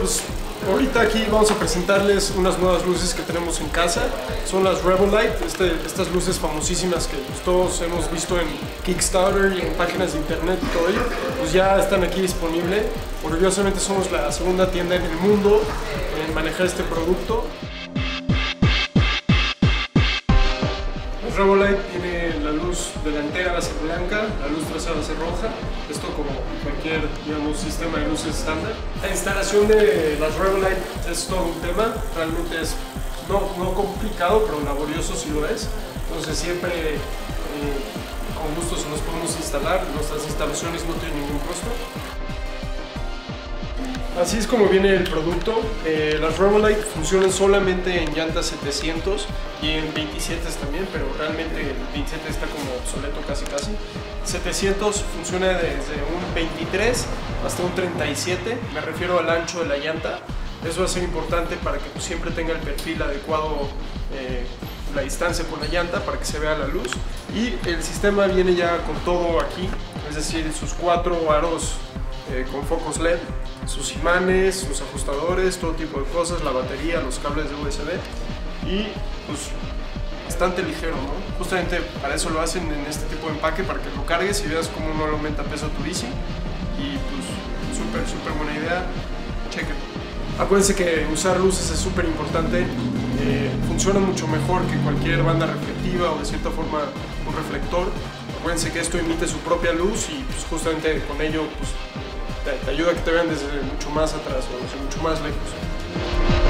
pues ahorita aquí vamos a presentarles unas nuevas luces que tenemos en casa. Son las Revolite, estas luces famosísimas que pues, todos hemos visto en Kickstarter y en páginas de internet y todo ello. Pues ya están aquí disponibles. Orgullosamente somos la segunda tienda en el mundo en manejar este producto. La Revolite tiene la luz delantera va a ser blanca, la luz trasera va a ser roja, esto como cualquier, digamos, sistema de luces estándar. La instalación de las Revolite es todo un tema, realmente es no complicado, pero laborioso si lo es. Entonces siempre con gusto se los podemos instalar, nuestras instalaciones no tienen ningún costo. Así es como viene el producto. Las Revolite funcionan solamente en llantas 700 y en 27 también, pero realmente el 27 está como obsoleto casi. 700 funciona desde un 23 hasta un 37, me refiero al ancho de la llanta. Eso va a ser importante para que siempre tenga el perfil adecuado, la distancia con la llanta para que se vea la luz. Y el sistema viene ya con todo aquí, es decir, sus 4 aros con focos LED, sus imanes, los ajustadores, todo tipo de cosas, la batería, los cables de USB y pues bastante ligero, ¿no? Justamente para eso lo hacen en este tipo de empaque, para que lo cargues y veas cómo no le aumenta peso a tu bici y pues súper buena idea, chequen. Acuérdense que usar luces es súper importante, funciona mucho mejor que cualquier banda reflectiva o de cierta forma un reflector. Acuérdense que esto emite su propia luz y pues justamente con ello pues, te ayuda a que te vean desde mucho más atrás o desde mucho más lejos.